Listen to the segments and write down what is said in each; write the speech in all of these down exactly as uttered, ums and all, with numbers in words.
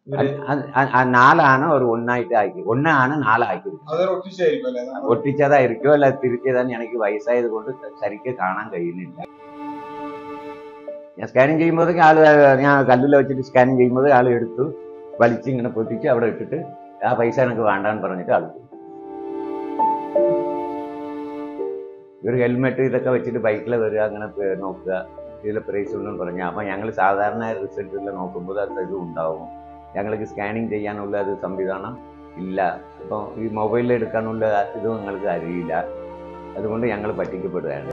നാലാണ് ഒരു ഒന്നായിട്ട് ആക്കി ഒന്നാണ് നാലാക്കി ഒട്ടിച്ചതായിരിക്കോ അല്ല തിരിച്ചതാന്ന് എനിക്ക് വയസ്സായത് കൊണ്ട് ശരിക്ക് കാണാൻ കഴിയുന്നില്ല. ഞാൻ സ്കാനിങ് ചെയ്യുമ്പോഴത്തേക്ക് ആള് ഞാൻ കല്ലിൽ വെച്ചിട്ട് സ്കാനിങ് ചെയ്യുമ്പോൾ ആൾ എടുത്തു വലിച്ച് ഇങ്ങനെ പൊട്ടിച്ച് അവിടെ ഇട്ടിട്ട് ആ പൈസ എനിക്ക് വേണ്ടാന്ന് പറഞ്ഞിട്ട് ആൾ ഒരു ഹെൽമെറ്റ് ഇതൊക്കെ വെച്ചിട്ട് ബൈക്കിൽ വരിക അങ്ങനെ നോക്കുക ഇതിൽ പ്രൈസ് ഉണ്ടെന്ന് പറഞ്ഞു. അപ്പം ഞങ്ങൾ സാധാരണ റിസൾട്ടിൽ നോക്കുമ്പോൾ അത് ഇത് ഉണ്ടാവും. ഞങ്ങൾക്ക് സ്കാനിങ് ചെയ്യാനുള്ള ഒരു സംവിധാനം ഇല്ല. അപ്പോൾ ഈ മൊബൈലിൽ എടുക്കാനുള്ള ഇതും നിങ്ങൾക്ക് അറിയില്ല. അതുകൊണ്ട് ഞങ്ങൾ പറ്റിക്കപ്പെടുകയാണ്.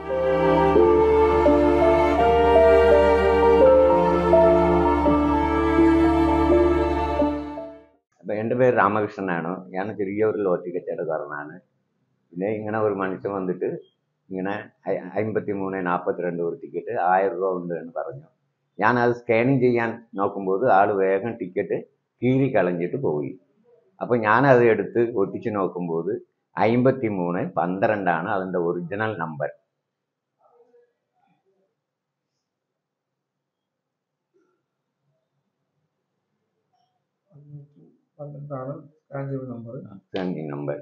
അപ്പം എൻ്റെ പേര് രാമകൃഷ്ണനാണ്. ഞാൻ ചെറിയൊരു ലോട്ടറി കച്ചവടക്കാരനാണ്. പിന്നെ ഇങ്ങനെ ഒരു മനുഷ്യൻ വന്നിട്ട് ഇങ്ങനെ അമ്പത്തി മൂന്ന് നാൽപ്പത്തി രണ്ട് ഒരു ടിക്കറ്റ് ആയിരം രൂപ ഉണ്ട് എന്ന് പറഞ്ഞു. ഞാനത് സ്കാനിങ് ചെയ്യാൻ നോക്കുമ്പോൾ ആൾ വേഗം ടിക്കറ്റ് കീറി കളഞ്ഞിട്ട് പോയി. അപ്പോൾ ഞാനത് എടുത്ത് ഒട്ടിച്ച് നോക്കുമ്പോൾ അമ്പത്തി മൂന്ന് പന്ത്രണ്ടാണ് അതിൻ്റെ ഒറിജിനൽ നമ്പർ. സ്കാനിങ് നമ്പർ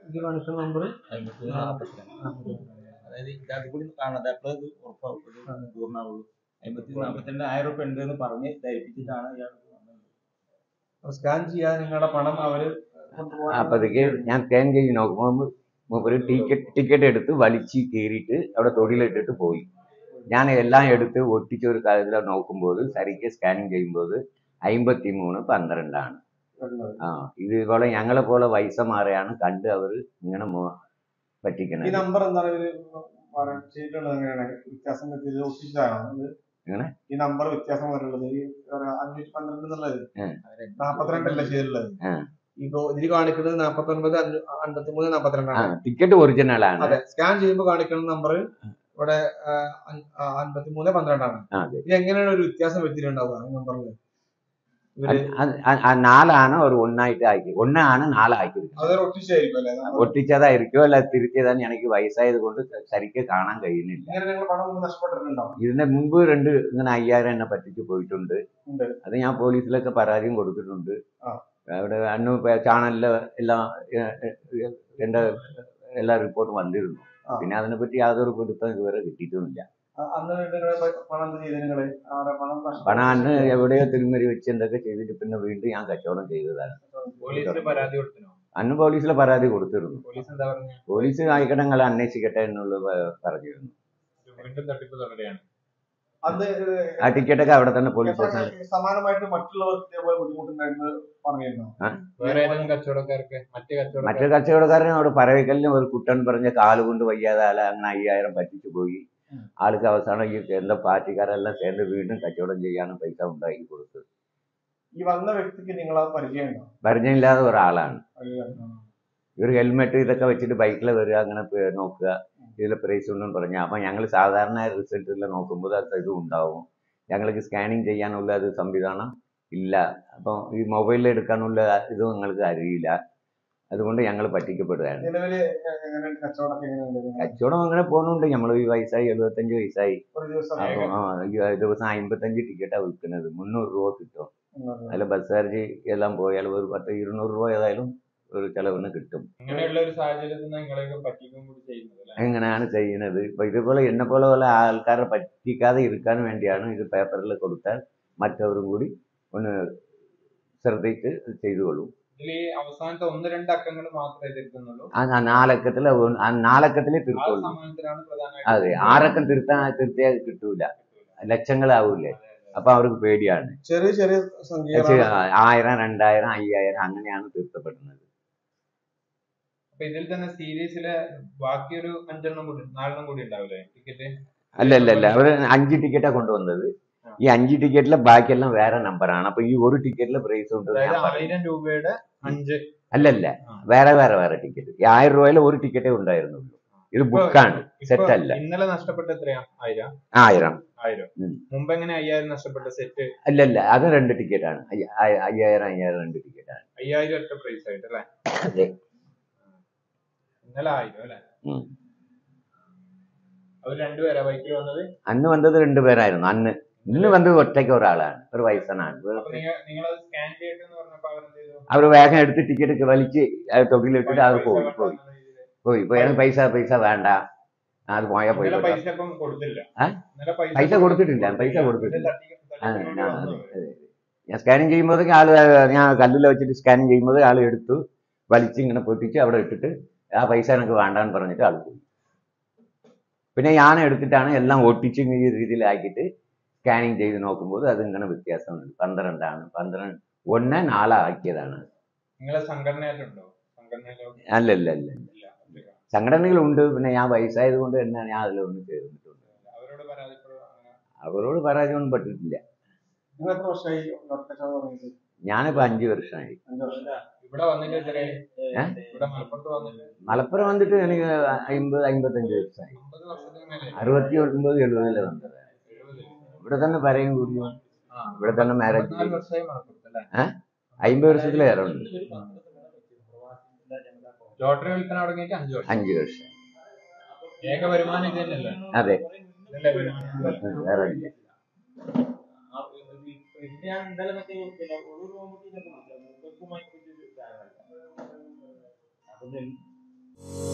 ആയിരം രൂപ ഉണ്ട് എന്ന് പറഞ്ഞ് ധരിപ്പിച്ചിട്ടാണ് ഇയാൾ സ്കാൻ ചെയ്യാൻ നിങ്ങളുടെ പണം അവര്. അപ്പോഴത്തേക്ക് ഞാൻ സ്കാൻ ചെയ്ത് നോക്കുമ്പോൾ ഒരു ടിക്കറ്റ് ടിക്കറ്റ് എടുത്ത് വലിച്ച് കയറിയിട്ട് അവിടെ തൊടിയിലിട്ടിട്ട് പോയി. ഞാൻ എല്ലാം എടുത്ത് ഒട്ടിച്ച ഒരു കാര്യത്തിൽ നോക്കുമ്പോൾ ശരിക്ക് സ്കാനിങ് ചെയ്യുമ്പോൾ അമ്പത്തി മൂന്ന് പന്ത്രണ്ടാണ്. ആ ഇതുപോലെ ഞങ്ങളെ പോലെ വയസ്സന്മാരെയാണ് കണ്ട് അവർ ഇങ്ങനെ പറ്റിക്കുന്നത്. ഈ നമ്പർ എന്താണ് ഇങ്ങനെ ഈ നമ്പർ വ്യത്യാസം വരുള്ളത് അഞ്ഞൂറ്റി പന്ത്രണ്ട് എന്നുള്ളത് നാപ്പത്തിരണ്ടല്ലേ ചെയ്തിട്ടുള്ളത്. ഇപ്പൊ ഇതിൽ കാണിക്കുന്നത് നാപ്പത്തി ഒൻപത് അൻപത്തി മൂന്ന് നാപ്പത്തിരണ്ടാണ്. ടിക്കറ്റ് ഒറിജിനൽ ആണ്. അതെ, സ്കാൻ ചെയ്യുമ്പോൾ കാണിക്കുന്ന നമ്പർ ഇവിടെ അൻപത്തി മൂന്ന് പന്ത്രണ്ടാണ്. ഇത് എങ്ങനെയാണ് ഒരു വ്യത്യാസം വരുത്തിയിട്ടുണ്ടാവുക നമ്പറിൽ? നാലാണ് ഒരു ഒന്നായിട്ട് ആക്കി ഒന്നാണ് നാലാക്കി ഒട്ടിച്ചതായിരിക്കോ അല്ല തിരിച്ചതാന്ന് എനിക്ക് വയസ്സായത് കൊണ്ട് ശരിക്ക് കാണാൻ കഴിയുന്നില്ല. ഇതിന്റെ മുമ്പ് രണ്ട് ഇങ്ങനെ അയ്യായിരം എന്നെ പറ്റിച്ച് പോയിട്ടുണ്ട്. അത് ഞാൻ പോലീസിലൊക്കെ പരാതിയും കൊടുത്തിട്ടുണ്ട്. അവിടെ അന്ന് ചാനലില് എല്ലാം എന്റെ എല്ലാ റിപ്പോർട്ടും വന്നിരുന്നു. പിന്നെ അതിനെപ്പറ്റി യാതൊരു പിടുത്തം ഇതുവരെ കിട്ടിയിട്ടുമില്ല. പണം അന്ന് എവിടെയോ തിരുമറി വെച്ച് എന്തൊക്കെ ചെയ്തിട്ട് പിന്നെ വീണ്ടും ഞാൻ കച്ചവടം ചെയ്തതാണ്. അന്ന് പോലീസിലെ പരാതി കൊടുത്തിരുന്നു. പോലീസ് ആയിക്കട്ടെ നിങ്ങൾ അന്വേഷിക്കട്ടെ എന്നുള്ളത് പറഞ്ഞിരുന്നു. ആ ടിക്കറ്റൊക്കെ അവിടെ തന്നെ പോലീസ് സ്റ്റേഷനിൽ. മറ്റു കച്ചവടക്കാരനെ അവിടെ പറവക്കലിന് ഒരു കുട്ടൻ പറഞ്ഞ കാല് കൊണ്ട് വയ്യാതെ ആളെ അങ്ങനെ അയ്യായിരം പറ്റിച്ചു പോയി. ആൾക്ക് അവസാനം ഈ എന്താ പാർട്ടിക്കാരെല്ലാം ചേർന്ന് വീണ്ടും കച്ചവടം ചെയ്യാനും പൈസ ഉണ്ടാക്കി കൊടുത്തത്. ഈ വന്ന വ്യക്തിക്ക് നിങ്ങളെ പരിചയമുണ്ടോ? പരിചയമില്ലാത്ത ഒരാളാണ്. ഒരു ഹെൽമെറ്റ് ഇതൊക്കെ വെച്ചിട്ട് ബൈക്കിൽ വരിക അങ്ങനെ നോക്കുക ഇതിൽ പ്രൈസ് ഉണ്ടെന്ന് പറഞ്ഞു. അപ്പം ഞങ്ങൾ സാധാരണ റിസൾട്ടിൽ നോക്കുമ്പോൾ അത് ഇതും ഉണ്ടാവും. ഞങ്ങൾക്ക് സ്കാനിങ് ചെയ്യാനുള്ള ഒരു സംവിധാനം ഇല്ല. അപ്പം ഈ മൊബൈലിൽ എടുക്കാനുള്ള ഇതും നിങ്ങൾക്ക് അറിയില്ല. അതുകൊണ്ട് ഞങ്ങൾ പറ്റിക്കപ്പെടുകയാണ്. കച്ചവടം അങ്ങനെ പോകുന്നുണ്ട്. നമ്മൾ ഈ വയസ്സായി എഴുപത്തഞ്ച് വയസ്സായി. ദിവസം അമ്പത്തഞ്ച് ടിക്കറ്റാണ് വിൽക്കുന്നത്. മുന്നൂറ് രൂപ കിട്ടും. അതിൽ ബസ് ചാർജ് എല്ലാം പോയാൽ ഒരു പത്ത് ഇരുന്നൂറ് രൂപ ഏതായാലും ഒരു ചെലവിന് കിട്ടും. എങ്ങനെയാണ് ചെയ്യുന്നത്? ഇപ്പൊ ഇതുപോലെ എന്നെ പോലെ പോലെ ആൾക്കാരെ പറ്റിക്കാതെ ഇരിക്കാൻ വേണ്ടിയാണ് ഇത് പേപ്പറിൽ കൊടുത്താൽ മറ്റവരും കൂടി ഒന്ന് ശ്രദ്ധിച്ച് ചെയ്തുകൊള്ളും. അവസാനത്തെ ഒന്ന് രണ്ട് അക്കങ്ങൾ മാത്രമേ തിരുത്തുന്നുള്ളൂ. ആ നാലക്കത്തില് നാലക്കത്തിലേ തിരുത്തുള്ളൂ. അതെ, ആറക്കം തിരുത്താൻ തിരുത്തിയാൽ കിട്ടൂല, ലക്ഷങ്ങളാവൂലേ. അപ്പൊ അവർക്ക് പേടിയാണ്. ചെറിയ ചെറിയ ആയിരം രണ്ടായിരം അയ്യായിരം അങ്ങനെയാണ് തിരുത്തപ്പെടുന്നത്. ഇതിൽ തന്നെ സീരീസിലെ ബാക്കിയൊരു അഞ്ചെണ്ണം കൂടി നാലെണ്ണം കൂടി ഉണ്ടാവില്ലേ ടിക്കറ്റ്? അല്ല അല്ല അല്ല അവര് അഞ്ച് ടിക്കറ്റാ കൊണ്ടുവന്നത്. ഈ അഞ്ച് ടിക്കറ്റിലെ ബാക്കിയെല്ലാം വേറെ നമ്പറാണ്. അപ്പൊ ഈ ഒരു ടിക്കറ്റിലെ പ്രൈസ് ഉണ്ട്. ആയിരം രൂപയുടെ അഞ്ച് അല്ലല്ല, വേറെ വേറെ വേറെ ടിക്കറ്റ്. ഈ ആയിരം രൂപയിലെ ഒരു ടിക്കറ്റേ ഉണ്ടായിരുന്നുള്ളൂ. ഇത് ബുക്കാണ്, സെറ്റ് അല്ല. ഇന്നലെ നഷ്ടപ്പെട്ട എത്രയാ? ആയിരം ആയിരം ആയിരം മുമ്പ് എങ്ങനെ അയ്യായിരം നഷ്ടപ്പെട്ട സെറ്റ്? അല്ലല്ല, അത് രണ്ട് ടിക്കറ്റാണ്. അയ്യായിരം അയ്യായിരം രണ്ട് ടിക്കറ്റാണ്. അയ്യായിരം ഒറ്റ പ്രൈസ് ആയിട്ടല്ലേ? അതെ, ഇന്നലെ ആയിരം അല്ലേ? അവർ രണ്ടുപേരാ ബൈക്കിൽ വന്നത്? അന്ന് വന്നത് രണ്ടുപേരായിരുന്നു. അന്ന് ഇന്ന് വന്ന് ഒറ്റയ്ക്ക് ഒരാളാണ്, ഒരു വയസ്സനാണ്. അപ്പൊ നിങ്ങ നിങ്ങളത് സ്കാൻ ചെയ്തിട്ടെന്ന് പറഞ്ഞപ്പോ അവരെന്ത് ചെയ്തു? അവർ വേഗം എടുത്ത് ടിക്കറ്റ് വലിച്ച് അത് തൊട്ടിലിട്ടിട്ട് അവർ പോയി പോയി പോയി പോയി എനിക്ക് പൈസ പൈസ വേണ്ട, അത് പോയാൽ പോയി. ഇന്നലെ പൈസ ഒന്നും കൊടുത്തില്ല. ആ? ഇന്നലെ പൈസ കൊടുത്തിട്ടില്ല, പൈസ ഇത് കൊടുത്തിട്ടില്ല. തട്ടി- ആ, തട്ടിപ്പിന് വേണ്ടി ഞാൻ വന്നു അതെ, അവര്. അതെ. ഞാൻ സ്കാനിങ് ചെയ്യുമ്പോഴത്തേക്ക് ആള് ഞാൻ കല്ലിൽ വെച്ചിട്ട് സ്കാനിങ് ചെയ്യുമ്പോൾ ആൾ എടുത്തു വലിച്ച് ഇങ്ങനെ പൊട്ടിച്ച് അവിടെ ഇട്ടിട്ട് ആ പൈസ എനിക്ക് വേണ്ടാന്ന് പറഞ്ഞിട്ട് ആൾ പോയി. പിന്നെ ഞാൻ എടുത്തിട്ടാണ് എല്ലാം ഒട്ടിച്ച് ഈ രീതിയിലാക്കിയിട്ട് സ്കാനിങ് ചെയ്ത് നോക്കുമ്പോൾ അതിങ്ങനെ വ്യത്യാസമുണ്ട്. പന്ത്രണ്ടാണ്, പന്ത്രണ്ട് ഒന്ന് നാലാക്കിയതാണ്. നിങ്ങളെ സംഘടനയായിട്ടുണ്ടോ? സംഘടനയിലോ? അല്ലല്ല അല്ല ഇല്ല, ഒറ്റയ്ക്കാണ്. സംഘടനകളുണ്ട്, പിന്നെ ഞാൻ വയസ്സായത് കൊണ്ട് തന്നെ ഞാൻ അതിലൊന്നും ചേർന്നിട്ടുണ്ട്. അവരോട് പരാതിപ്പെടുക അങ്ങനെ? അവരോട് പരാജയമൊന്നും പറ്റിയിട്ടില്ല. നിങ്ങൾ എത്ര വർഷമായി നോട്ട് കച്ചവടം തുടങ്ങിയിട്ട്? ഞാനിപ്പോൾ അഞ്ച് വർഷമായി. അഞ്ച് വർഷം. ഇവിടെ വന്നിട്ട് എത്രയായി? ഏ? ഇവിടെ മലപ്പുറത്ത് വന്നിട്ട് മലപ്പുറം വന്നിട്ട് എനിക്ക് അമ്പത് അമ്പത്തഞ്ച് വയസ്സായി. അമ്പത് വർഷത്തിന് മേലെ. അറുപത്തി ഒൻപത് എഴുപതിലെ വന്നത്. എഴുപത്. ഇവിടെ തന്നെ പറയും കൂടിയും ആ, ഇവിടെ തന്നെ മാരേജ് പതിനാല് വർഷമായി മലപ്പുറത്ത് അല്ലേ? ഏഹ് അമ്പത് വർഷത്തിലേറെ ഉണ്ട്. ലോട്ടറി വിൽക്കാൻ തുടങ്ങിയിട്ട് അഞ്ചു വർഷം. അഞ്ച് വർഷം. ഏക വരുമാനം ഇത് തന്നെയല്ലേ? അതെ, ഇതല്ലേ വരുമാനം? വേറെ ഇല്ല. ഞാൻ ഇന്നലെ മറ്റേ പിന്നെ ഒരു റൂമിൽ